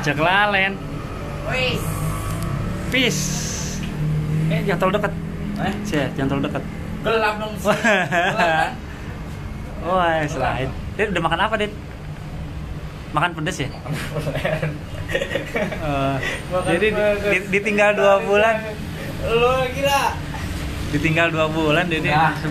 Jak lalen. Wis. Peace. Jangan terlalu dekat. Jangan terlalu dekat. Gelap dong sih. Gelap kan? Wah, selain. Dit udah makan apa, Dit? Makan pedes ya? Jadi ditinggal 2 bulan. Lo gila. Ditinggal 2 bulan, Dede.